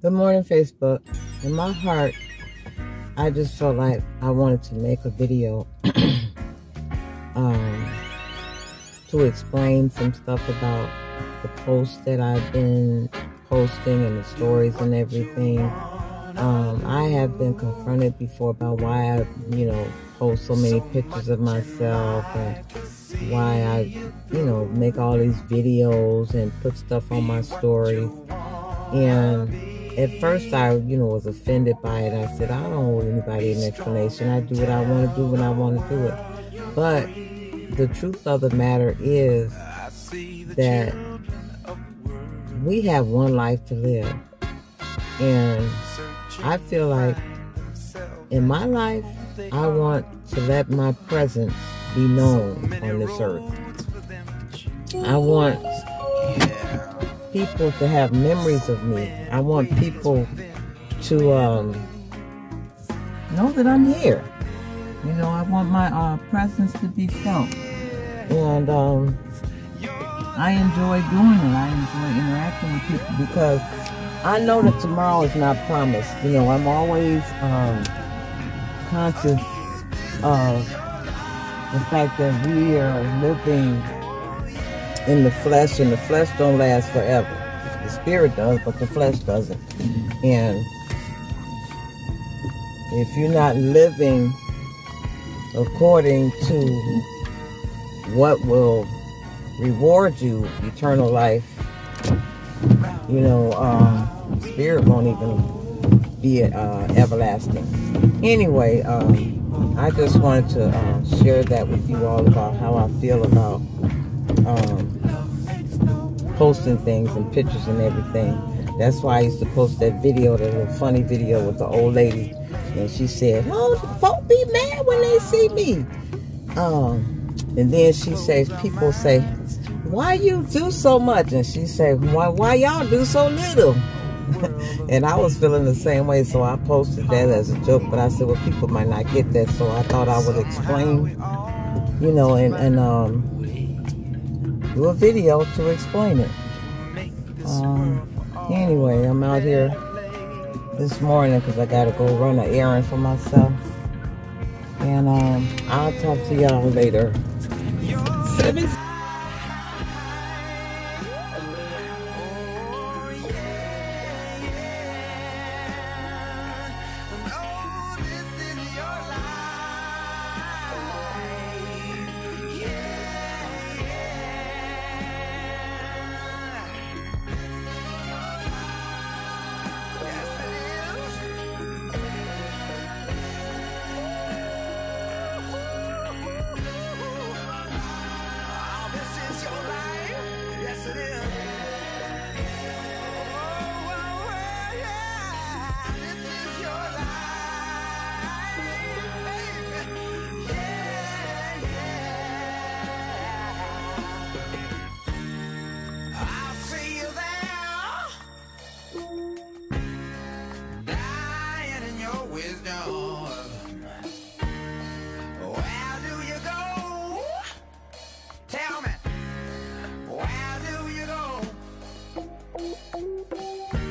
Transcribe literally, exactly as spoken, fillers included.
Good morning, Facebook. In my heart, I just felt like I wanted to make a video um, to explain some stuff about the posts that I've been posting and the stories and everything. Um, I have been confronted before about why I, you know, post so many pictures of myself and why I, you know, make all these videos and put stuff on my stories. And at first I, you know, was offended by it. I said, I don't owe anybody an explanation. I do what I want to do when I want to do it. But the truth of the matter is that we have one life to live. And I feel like in my life, I want to let my presence be known on this earth. I want people to have memories of me. I want people to um, know that I'm here. You know, I want my uh, presence to be felt. And um, I enjoy doing it. I enjoy interacting with people because I know that tomorrow is not promised. You know, I'm always um, conscious of the fact that we are living in the flesh, and the flesh don't last forever. The spirit does, but the flesh doesn't. And if you're not living according to what will reward you eternal life, you know, um, spirit won't even be uh, everlasting. Anyway, um, I just wanted to uh, share that with you all about how I feel about um, posting things and pictures and everything. That's why I used to post that video, that little funny video with the old lady, and she said, "Oh, folk be mad when they see me." Um, and then she says, people say, "Why you do so much?" And she said, "Why, why y'all do so little?" And I was feeling the same way, so I posted that as a joke. But I said, well, people might not get that, so I thought I would explain, you know, and and um, do a video to explain it. Um, anyway, I'm out here this morning because I got to go run an errand for myself. And um, I'll talk to y'all later. Seven. Tell me, where do you go?